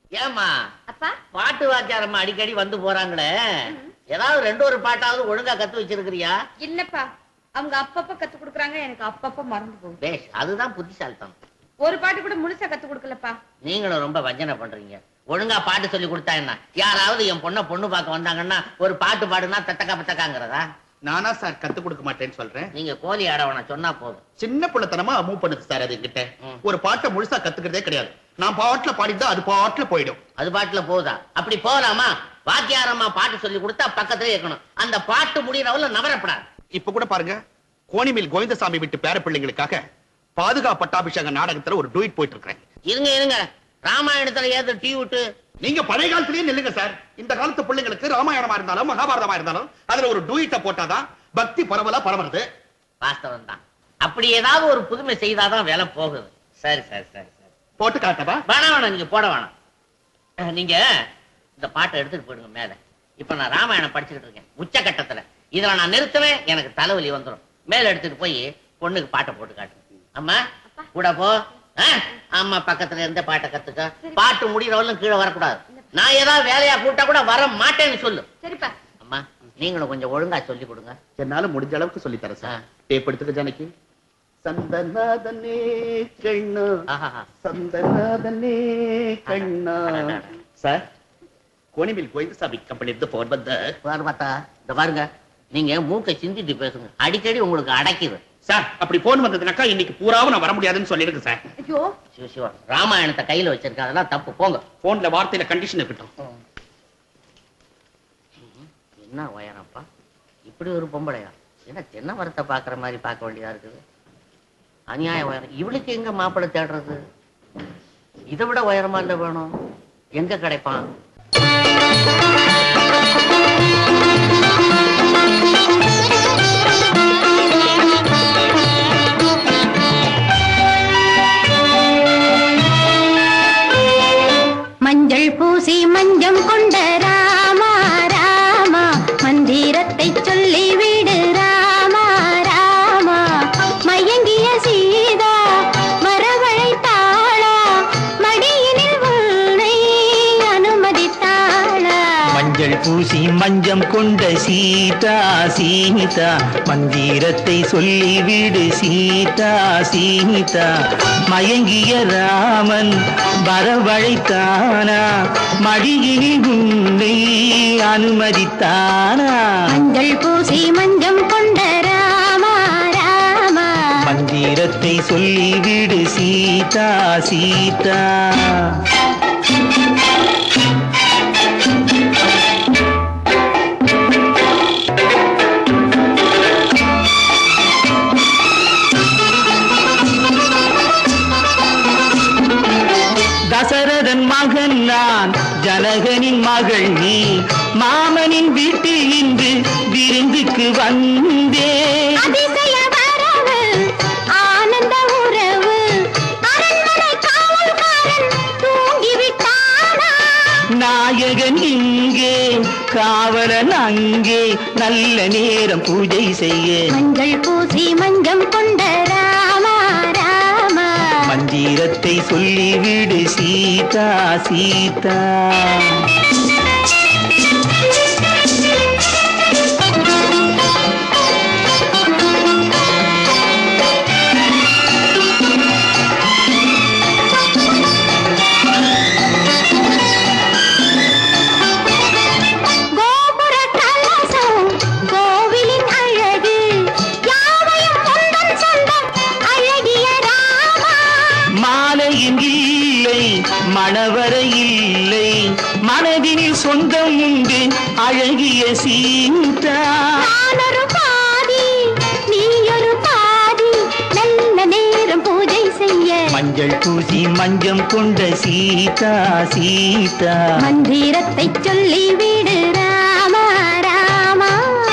ஏமா அப்பா பாட்டு வாத்தியாரம்மா அடிக்கடி வந்து போறாங்களே, ஏதாவது ரெண்டு ஒரு பாட்டாவது ஒழுங்கா கத்து வச்சிருக்கிறியா? இல்லப்பா, அவங்க அப்பப்ப கத்து கொடுக்குறாங்க, எனக்கு அப்பப்ப மறந்து போகுது. பேஷ், அதுதான் புத்திசாலித்தனம். ஒரு பாட்டு கூட முழுசா கத்து கொடுக்கலப்பா. நீங்களும் ரொம்ப வஞ்சனை பண்றீங்க. ஒழுங்கா பாட்டு சொல்லி கொடுத்தா என்ன? யாராவது என் பொண்ணு பார்க்க வந்தாங்கன்னா ஒரு பாட்டு பாடுனா தட்டக்கா பட்டக்காங்கிறதா? நானா சார் கத்து கொடுக்க மாட்டேன்னு சொல்றேன். நீங்க கோழி ஆடவன சொன்னா போதும். சின்ன பிள்ளைத்தனமா மூவ் பண்ணுது சார். அது கிட்ட ஒரு பாட்டை முழுசா கத்துக்கிறதே கிடையாது. நான் பாட்டுல பாடிதான் அது பாட்டுல போயிடும். அது பாட்டுல போகுதா? அப்படி போகலாமா? வாத்தியாரம்மா பாட்டு சொல்லி கொடுத்தா பக்கத்துல இருக்கணும். அந்த பாட்டு முடியறவள நவரப்படாது. இப்ப கூட பாருங்க, கோணிமேல் கோவிந்தசாமி விட்டு பேர பிள்ளைங்களுக்காக பாதுகாப்பு பட்டாபிஷேக நாடகத்துல ஒரு டூயிட் போயிட்டு இருக்கிறேன். இருங்க, ராமாயணத்துல ஏதோ டீ விட்டு நீங்க பழைய காலத்திலேயே நில்லுங்க சார். இந்த காலத்து பிள்ளைங்களுக்கு ராமாயணமா இருந்தாலும் மகாபாரதமா இருந்தாலும் அதுல ஒரு டூயிட்ட போட்டாதான் பக்தி பரவலா பரவுறது. வாஸ்தவம் தான். அப்படி ஏதாவது ஒரு புதுமை செய்தாதான் வேலை போகுது. சரி போட்டு காட்டவா? வேணாம், நீங்க போட வேணாம். நீங்க இந்த பாட்டை எடுத்துட்டு போயிடுங்க மேல. இப்ப நான் ராமாயணம் படிச்சுட்டு இருக்கேன் உச்சகட்டத்துல. இதுல நான் நிறுத்துவேன், எனக்கு தலைவலி வந்துடும். மேல எடுத்துட்டு போய் பொண்ணுக்கு பாட்டை போட்டு காட்டு. அம்மா கூட போ. அம்மா பக்கத்துல இருந்த பாட்டை கத்துக்க. பாட்டு முடிகிறவளும் கீழே வரக்கூடாது. நான் ஏதாவது வேலையா கூட்டா கூட வர மாட்டேன்னு சொல்லு. சரிப்பா. அம்மா நீங்களும் கொஞ்சம் ஒழுங்கா சொல்லி கொடுங்க. என்னால முடிஞ்ச அளவுக்கு சொல்லி தரேன் சார். டேப் எடுத்துக்க ஜானகி. சந்தநாதனே கண்ணா, சந்தநாதனே கண்ணா. சார், கோணிமேல் கோவிந்தசாமி கம்பெனி இருந்து போன் வந்த பார்த்தா இந்த பாருங்க, நீங்க மூக்கை சிந்திட்டு பேசுங்க. அடிக்கடி உங்களுக்கு அடைக்குது சார். அப்படி போன் வந்ததுனாக்கா இன்னைக்கு பூராவும் நான் வர முடியாதுன்னு சொல்லிருக்கு சார். ஐயோ சிவா, ராமாயணத்தை கையில வச்சிருக்க, அதெல்லாம் தப்பு. போங்க. போன்ல வார்த்தையில கண்டிஷன் இருக்கட்டும். என்ன உயரப்பா, இப்படி ஒரு பொம்பளையா? என்ன தென்னை மரத்தை பாக்குற மாதிரி பார்க்க வேண்டியதா இருக்குது. அநியாய உயரம். இவளுக்கு எங்க மாப்பிள்ளை தேடுறது? இதை விட உயரமா இல்ல வேணும். எங்க கிடைப்பான்? மஞ்சள் பூசி மஞ்சம் கொண்ட ராமா ராமா, மந்திரத்தை சொல்லி விடு ராமா ராமா. மயங்கிய சீதா வரவழைத்தாளா, மடியினில் உன்னை அனுமதித்தாளா. மஞ்சள் பூசி மஞ்சம் கொண்ட சீதா சீதா, மந்திரத்தை சொல்லிவிடு சீதா சீதா. மயங்கிய ராமன் வரவழைத்தானா, மடியினில் உன்னை அனுமதித்தானா. மஞ்சள் பூசி மஞ்சம் கொண்ட ராமா ராமா, மந்திரத்தை சொல்லிவிடு சீதா சீதா. தசரதன் மகன் நான், ஜனகனின் மகள் நீ. மாமனின் வீட்டில் இன்று விருந்துக்கு வந்தே. அதிசய வரவு ஆனந்த உறவு, அரண்மனை காவல்காரன் தூங்கிவிட்டானா. நாயகன் இங்கே, காவலன் அங்கே, நல்ல நேரம் பூஜை செய்ய. மஞ்சள் பூசி மஞ்சம் கொண்ட ராமா ராமா, மந்திரத்தை சொல்லிவிடு சீதா சீதா. மணவரை இல்லை, மனதினில் சொந்தம் உண்டு அழகிய சீதா. நானொரு பாதி நீயொரு பாதி, நல்ல நேரம் பூஜை செய்ய. மஞ்சள் பூசி மஞ்சம் கொண்ட சீதா சீதா, மந்திரத்தை சொல்லி விடு ராமா ராமா.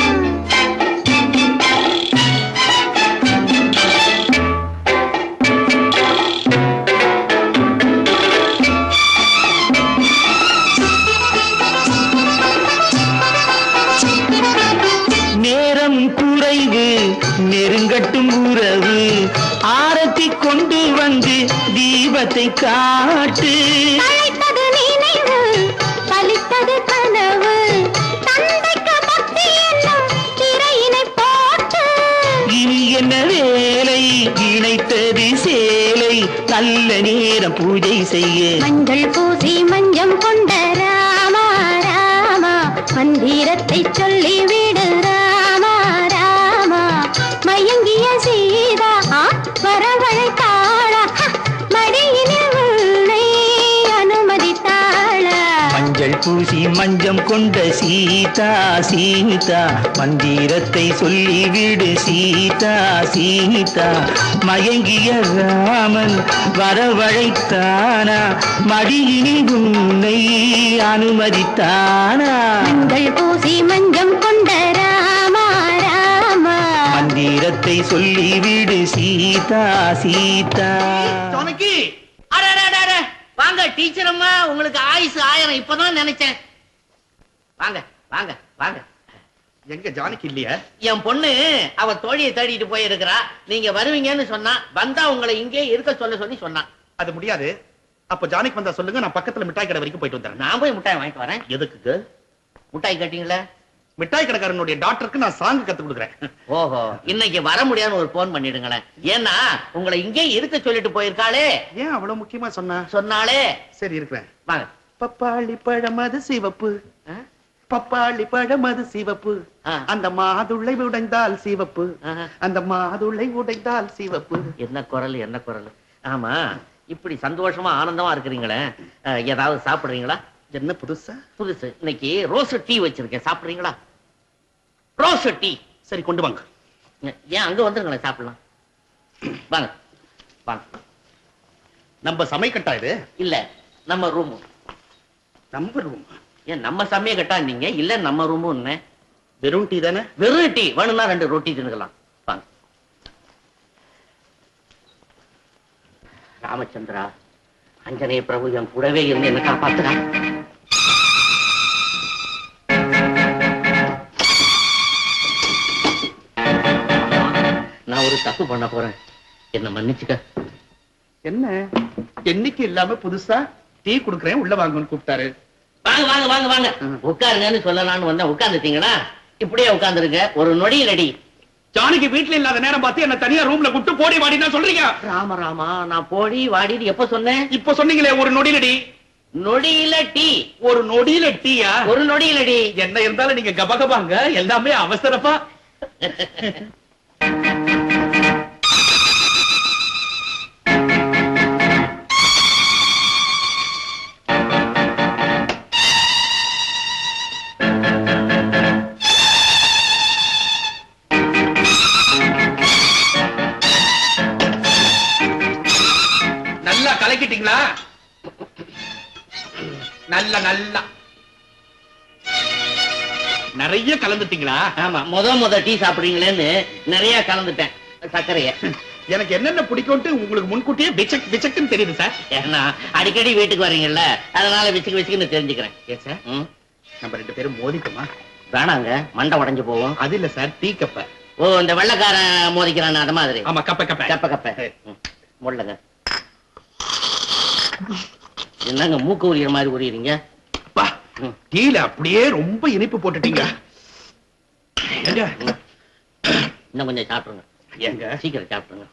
நெருங்கட்டும் உறவு, ஆரத்தி கொண்டு வந்து தீபத்தை காட்டு. அழைத்தது நீனே கண்டது கனவு தந்தைக்கு பக்தி என்னும் திரையினை போட்டு இனி என்ன வேலை இணைத்தது சேலை நல்ல நேரம் பூஜை செய்ய மஞ்சள் பூசி மஞ்சம் கொண்ட ராமா ராமா மந்திரத்தை சொல்லி விடு ராமா ராமா மயங்கிய சீதா வரவழைத்தாளா மடியினில் உன்னை அனுமதித்தாளா மஞ்சள் பூசி மஞ்சம் கொண்ட சீதா சீதா மந்திரத்தை சொல்லிவிடு சீதா சீதா மயங்கிய ராமன் வரவழைத்தானா மடியினில் உன்னை அனுமதித்தானா மஞ்சள் பூசி மஞ்சம் கொண்ட ராமா ராமா மந்திரத்தை சொல்லிவிடு சீதா சீதா ஜானகி வாங்க டீச்சர் அம்மா, உங்களுக்கு ஆயுசு 1000 இப்பதான் நினைச்சேன். வாங்க வாங்க வாங்க. எங்க ஜானகி இல்லையா? என் பொண்ணு அவ தோழியை தேடிட்டு போயிருக்கிறா. நீங்க வருவீங்கன்னு சொன்னா, வந்தா உங்களை இங்கே இருக்க சொல்லி சொன்னா. அது முடியாது. அப்ப ஜானகி வந்தா சொல்லுங்க, நான் பக்கத்துல மிட்டாய் கடை வரைக்கும் போயிட்டு வந்துறேன். நான் போய் மிட்டாய் வாங்கிட்டு வரேன். எதுக்கு? மிட்டாய் கேட்டீங்களா? மிட்டாய் கடைக்காரனுடைய டாக்டருக்கு நான் சாங் கத்து கொடுக்குறேன். ஓஹோ, இன்னைக்கு வர முடியாதுன்னு ஒரு போன் பண்ணிடுங்களேன். ஏன்னா உங்களை இங்கே இருக்க சொல்லிட்டு போயிருக்காளே. ஏன் அவ்வளவு முக்கியமா சொன்னாலே. சரி இருக்கிறேன். வாங்க. பப்பாளி பழமது சிவப்பு, பப்பாளி பழமது சிவப்பு, அந்த மாதுளை உடைந்தால் சிவப்பு, அந்த மாதுளை உடைந்தால் சிவப்பு. என்ன குரல் என்ன குரல். ஆமா, இப்படி சந்தோஷமா ஆனந்தமா இருக்கிறீங்களே, ஏதாவது சாப்பிடுறீங்களா? என்ன புதுசா? புதுசு. இன்னைக்கு ரோஸ் டீ வச்சிருக்கேன், சாப்பிடுறீங்களா? Rose tea. சரி கொண்டு வாங்க. ஏன் அங்க வந்துருங்களேன், சாப்பிடலாம். வாங்க வாங்க. நம்ம சமைக்கட்டா இது? இல்ல, நம்ம ரூம். நம்ம ரூம்? ஏன் நம்ம சமைய கட்டா நீங்க இல்ல நம்ம ரூம். வெறும் டீ தானே? வெறும் டீ வேணும்னா 2 ரொட்டி தின்னுக்கலாம். வாங்க. ராமச்சந்திரா, அஞ்சனேய பிரபு என் கூடவே இருந்து என்ன காப்பாத்துறா. நான் ஒரு தப்பு பண்ண போறேன், என்ன மன்னிச்சுக்க. என்ன என்னைக்கு இல்லாம புதுசா டீ குடுக்கறேன் உள்ள வாங்கன்னு கூப்பிட்டாரு. வாங்க வாங்க வாங்க வாங்க. உட்காருங்கன்னு சொல்லலாம்னு வந்தேன். உட்கார்ந்துட்டீங்களா? இப்படியே உட்கார்ந்துருங்க. ஒரு நொடி ரெடி. ஜானகி வீட்டுல இல்லாத நேரம் பார்த்து என்ன தனியா ரூம்ல கூப்பிட்டு போடி வாடினா சொல்றீங்க? ராம ராமா, நான் போடி வாடின்னு எப்ப சொன்னேன்? இப்ப சொன்னீங்களே ஒரு நொடியில டீ. நொடியில டீ? ஒரு நொடியில டீயா? ஒரு நொடியில டீ. என்ன இருந்தாலும் நீங்க கபகபாங்க, எல்லாமே அவசரப்பா. நல்லா கலக்கிட்டீங்களா? நல்ல நல்லா நிறைய கலந்துட்டீங்களா? ஆமா, முத டீ சாப்பிடுறீங்களேன்னு நிறைய கலந்துட்டேன் சர்க்கரைய. எனக்கு என்னென்ன பிடிக்கும்ட்டு உங்களுக்கு முன்கூட்டியே பிச்சக் பிச்சக்குன்னு தெரியுது சார். ஏன்னா அடிக்கடி வீட்டுக்கு வர்றீங்கல்ல, அதனால விச்சுக்கு தெரிஞ்சுக்கிறேன். ஏன் சார் நம்ம 2 பேரும் மோதிக்குமா? வேணாங்க, மண்டை உடைஞ்சு போவோம். அது இல்ல சார், டீ கப்ப. ஓ, இந்த வெள்ளக்காரன் மோதிக்கிறான் அது மாதிரி. ஆமா, கப்ப கப்ப கப்ப கப்ப. முள்ளங்க. என்னங்க மூக்கு உரிகிற மாதிரி உரியுறீங்க? டீல அப்படியே ரொம்ப இனிப்பு போட்டுட்டீங்க. இன்னும் கொஞ்சம் சாப்பிடுங்க. ஏங்க சீக்கிரம் சாப்பிடுங்க.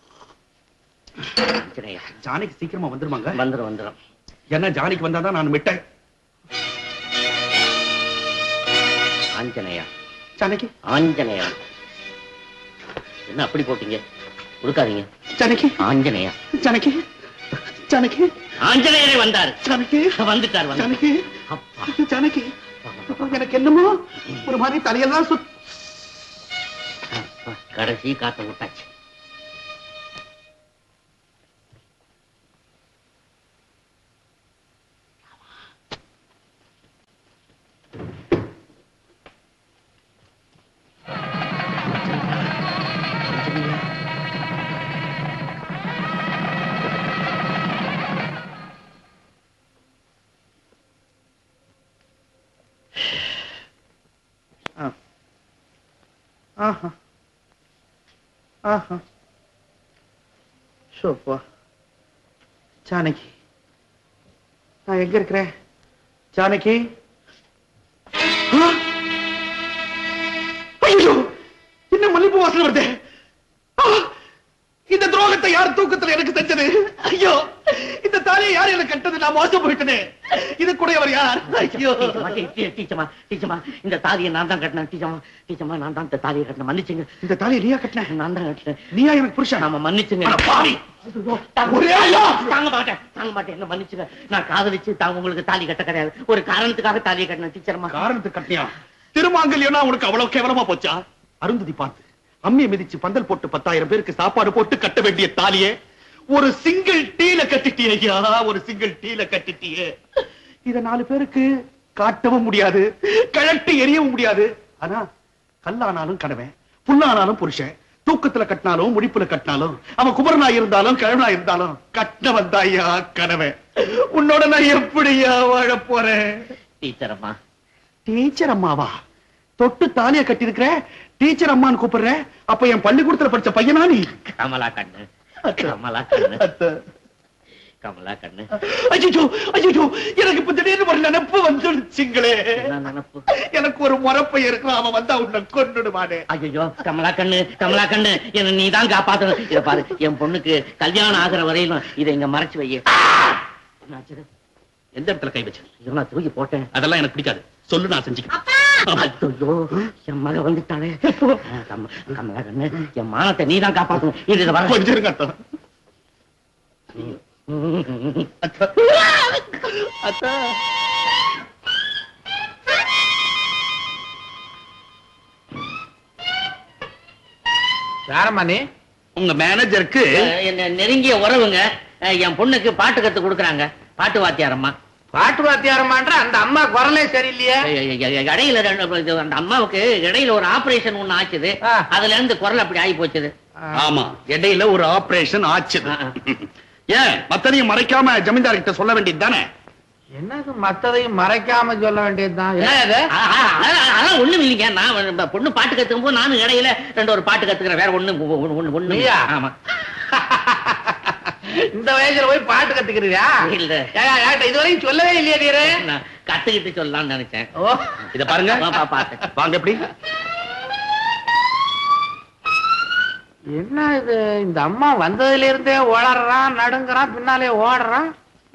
ஜானகி சீக்கிரமா வந்துருமாங்க? வந்துரும். ஏன்னா ஜானகி வந்தாதான் நான் மிட்டாய். ஆஞ்சநேயா. ஜானகி. ஆஞ்சநேயா. என்ன அப்படி போட்டீங்க? கொடுக்காதீங்க. ஜானகி. ஆஞ்சநேயா. ஜானகி. ஜானகி. ஆஞ்சநேயரே வந்தாரு. ஜானகி. வந்துட்டார். ஜானகி. ஜானகி, எனக்கு என்னமோ ஒரு மாதிரி தலையெல்லாம் கடைசி காத்த விட்டாச்சு. ஆஹா ஆஹா. சோப்பா. ஜானகி, நான் எங்க இருக்கிறேன்? ஜானகி. நெருப்பு வாசனை வருது. இந்த துரோகத்தை யார் தூக்கத்துல எனக்கு செஞ்சது? ஐயோ, இந்த தாலியை யார் எனக்கு கட்டது? நான் மோசம் போயிட்டேனே. இது கூட அவர் யார்? ஐயோ, டீச்சமா இந்த தாலியை நான் தான் கட்டினேன். டீச்சமா நான் தான் இந்த தாலியை கட்டினேன். மன்னிச்சுங்க. இந்த தாலியை நீயா கட்டின? நான் தான் கட்டினேன். நீயா எனக்கு புருஷன்? நாம மன்னிச்சுங்க. பாவி, தாங்க மாட்டேன் என்ன மன்னிச்சுங்க. நான் காதலிச்சு தாங்க உங்களுக்கு தாலி கட்ட கிடையாது. ஒரு காரணத்துக்காக தாலியை கட்டினேன். டீச்சர்மா, காரணத்துக்கு கட்டியா? திருமாங்கல்யம்னா உனக்கு அவ்வளவு கேவலமா போச்சா? அருந்ததி பார்த்து அம்மியை மிதிச்சு பந்தல் போட்டு 10,000 பேருக்கு சாப்பாடு போட்டு கட்ட வேண்டிய தாலியே ஒரு சிங்கிள் டீல கட்டிட்டியே ஐயா. ஒரு சிங்கிள் டீல கட்டிட்டியே. இத 4 பேருக்கு காட்டவும் முடியாது, கழட்டி எரியவும் முடியாது. ஆனா கல்லானாலும் கணவன், புல்லானாலும் புருஷன், தூக்கத்துல கட்டினாலும் முடிப்புல கட்டினாலும், அவன் குமரனா இருந்தாலும் கிழவனா இருந்தாலும் கட்டினவன் தான் ஐயா கணவன். உன்னோட நான் எப்படியா வாழ போறேன்? டீச்சர் அம்மா. டீச்சர் அம்மாவா? தொட்டு தாலிய கட்டி இருக்கிற டீச்சர் அம்மான்னு கூப்பிடுற? அப்ப என் பள்ளிக்கூடத்துல படிச்ச பையனா நீ? கமலா கண்ணு, கமலா கண்ணு, கமலா கண்ணு. ஐயோ ஐயோ, எனக்கு இப்ப திடீர்னு ஒரு நினைப்பு வந்துடுச்சுங்களே. நினைப்பு? எனக்கு ஒரு முறப்பைய இருக்கலாம், அவன் வந்தா உன்னை கொன்னுடுவானே. ஐயோ, கமலா கண்ணு, கமலா கண்ணு, என்ன நீ தான் காப்பாத்தணும். இத பாரு, என் பொண்ணுக்கு கல்யாணம் ஆகிற வரையிலும் இதை இங்க மறைச்சு வைய. எந்த இடத்துல கை வச்சு? நான் தூக்கி போட்டேன். அதெல்லாம் எனக்கு பிடிக்காது. சொல்லு, நான் செஞ்சுக்கிறேன். ஐயோ, என் மக வந்துட்டானே. கமலா கண்ணு, என் மானத்தை நீ தான் காப்பாத்தணும். இது வர கொஞ்சம் இருங்க அத்தா. அத்தா, யாரம்மா நீ? உங்க மேனேஜருக்கு என்ன நெருங்கிய உறவுங்க. என் பொண்ணுக்கு பாட்டு கத்து கொடுக்குறாங்க. பாட்டு வாத்தியாரம்மா. பாட்டு வாத்தியாரம்மான்ற அந்த அம்மா குரலே சரியில்லையே. இடையில அந்த அம்மாவுக்கு இடையில ஒரு ஆபரேஷன் ஒண்ணு ஆச்சுது. அதுல இருந்து குரல் அப்படி ஆகி போச்சுது. ஆமா, இடையில ஒரு ஆபரேஷன் ஆச்சுது. ஏன் மத்தனையும் மறைக்காம ஜமீன்தார் கிட்ட சொல்ல வேண்டியது தானே? என்னது மத்ததையும் மறைக்காம சொல்ல வேண்டியதுதான்? அதெல்லாம் ஒண்ணும் இல்லைங்க. நான் பொண்ணு பாட்டு கத்துக்கும் போது நானும் இடையில ஒரு பாட்டு கத்துக்கிறேன். வேற ஒண்ணு. ஆமா, இந்த வயசுல போய் பாட்டு கத்துக்கிறியா? இல்ல, இதுவரைக்கும் சொல்லவே இல்லையா நீரு? கத்துக்கிட்டு சொல்லலாம்னு நினைச்சேன். ஓ, இத பாருங்க. வாங்க. எப்படி என்ன இது? இந்த அம்மா வந்ததுல இருந்தே ஓடறான், நடுங்குறான், பின்னாலே ஓடுறான்.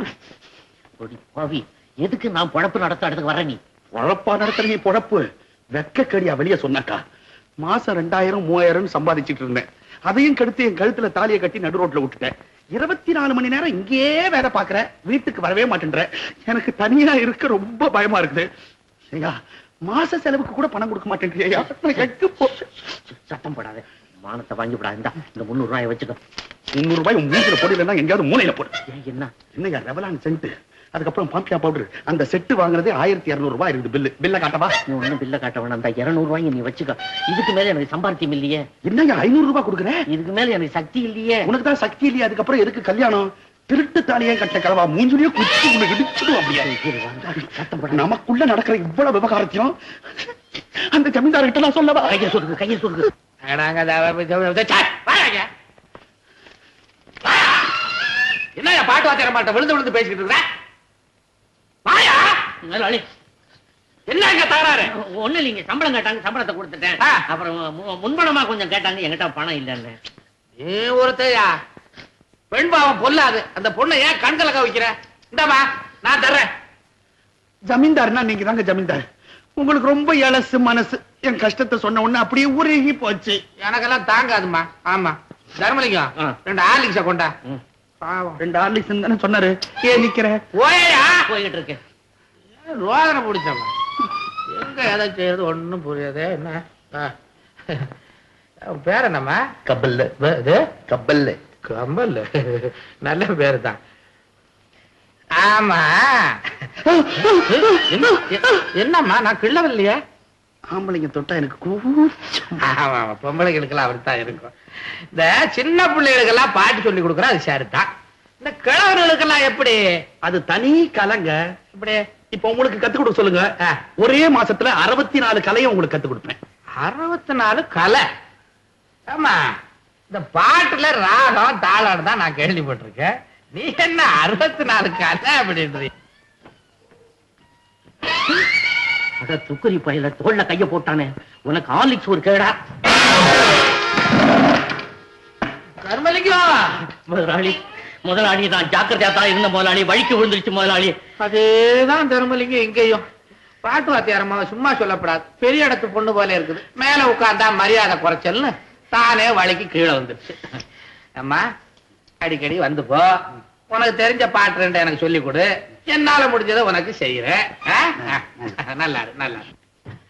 எதுக்கு நான் பொழப்பு நடத்த இடத்துக்கு வர? நீ பொழப்பா நடத்துறீங்க? பொழப்பு வெக்க கடியா வெளிய சொன்னாக்கா மாசம் 2000 3000 சம்பாதிச்சுட்டு இருந்தேன். அதையும் கெடுத்து என் கழுத்துல தாலியை கட்டி நடு ரோட்ல விட்டுட்டேன். 24 மணி நேரம் இங்கேயே வேலை பாக்குற, வீட்டுக்கு வரவே மாட்டேன்ற. எனக்கு தனியா இருக்க ரொம்ப பயமா இருக்குது. ஐயா, மாச செலவுக்கு கூட பணம் கொடுக்க மாட்டேங்கிறியா? சத்தம் போடாத, மானத்தை வாங்கி விடாது. இந்த 300 ரூபாயை வச்சுக்க. 300 ரூபாய் உன் மூஞ்சில போடலன்னா எங்கேயாவது மூலையில போடு. என்னையா ரெவலான் சென்ட், அதுக்கப்புறம் பாம்பியா பவுடர், அந்த செட்டு வாங்குறதே 1200 ரூபாய் இருக்குது. பில்ல காட்டவா? நீ ஒண்ணும் பில்ல காட்ட வேணாம். அந்த 200 ரூபாய் நீ வச்சுக்க. இதுக்கு மேல எனக்கு சம்பாத்தியம் இல்லையே. என்னங்க 500 ரூபாய் கொடுக்குறேன்? இதுக்கு மேல எனக்கு சக்தி இல்லையே. உனக்கு தான் சக்தி இல்லையே, அதுக்கப்புறம் எதுக்கு கல்யாணம்? திருட்டு தாலியே கட்ட கலவா மூஞ்சுலயே குச்சி உன்னை இடிச்சிடும். அப்படியே நமக்குள்ள நடக்கிற இவ்வளவு விவகாரத்தையும் அந்த ஜமீன்தார் கிட்ட நான் சொல்லவா? கையை சொல்லுங்க. என்ன பாட்டு வாத்தியார மாட்ட விழுந்து விழுந்து பேசிக்கிட்டு இருக்க? என்ன தகராறு? ஒண்ணு இல்லைங்க, சம்பளம் கேட்டாங்க, சம்பளத்தை கொடுத்துட்டேன். அப்புறம் முன்பணமா கொஞ்சம் கேட்டாங்க, என்கிட்ட பணம் இல்லைன்னு. ஒருத்தையா பெண் பாவம் பொல்லாது. அந்த பொண்ணை ஏன் கண்கலக்க வைக்கிற? இந்தாமா நான் தர்றேன். ஜமீன்தார்னா நீங்க தாங்க ஜமீன்தார். உங்களுக்கு ரொம்ப இலசு மனசு. என் கஷ்டத்தை சொன்ன உடனே அப்படியே உருகி போச்சு. எனக்கெல்லாம் தாங்காதுமா. ஆமா, தர்மலிங்கம் 2 ஹார்லிக்ஸ கொண்டா. 2 ஹார்லிக்ஸ் தானே சொன்னாரு. ஏன் நிக்கிற? ஓயா போய்கிட்டு இருக்கேன். ரோதனை பிடிச்சவன் எங்க எதை செய்யறது ஒண்ணும் புரியாது. என்ன பேர் என்னம்மா? கப்பல்ல. கப்பல்ல. கம்பல் நல்ல பேரு தான். ஆமா, என்னம்மா நான் கிள்ளவில்லையா? ஆம்பளைங்க தொட்டா எனக்கு ஆமா, பொம்பளைகளுக்கெல்லாம் அப்படித்தான் இருக்கும். இந்த சின்ன பிள்ளைகளுக்கெல்லாம் பாட்டு சொல்லி கொடுக்குறா, அது சரிதான். இந்த கிழவர்களுக்கெல்லாம் எப்படி? அது தனி கலைங்க. இப்படி இப்ப உங்களுக்கு கத்து கொடுக்க சொல்லுங்க. ஒரே மாசத்துல 64 கலையை உங்களுக்கு கத்து கொடுப்பேன். 64 கலை? ஆமா, இந்த பாட்டுல ராகம் தாளம் தான் நான் கேள்விப்பட்டிருக்கேன். நீ என்ன 64 கலை அப்படின்ற? துக்குரி பயில தோல்ல கைய போட்டானே, உனக்கு ஹார்லிக்ஸ் ஒரு கேடா? தர்மலிங்கம் முதலாளி முதலாளி தான் ஜாக்கிரதையா தான் இருந்த முதலாளி வழிக்கு விழுந்துருச்சு முதலாளி. அதேதான் தர்மலிங்கம் இங்கேயும். பாட்டு வாத்தியாரம்மா சும்மா சொல்லப்படாது, பெரிய இடத்து பொண்ணு போல இருக்குது. மேல உட்கார்ந்தா மரியாதை குறைச்சல்னு தானே வழிக்கு கீழே வந்துருச்சு. அம்மா அடிக்கடி வந்து போ, உனக்கு தெரிஞ்ச பாட்டு ரெண்டு எனக்கு சொல்லி கொடு, என்னால முடிஞ்சதை உனக்கு செய்யறேன். நல்லா நல்லா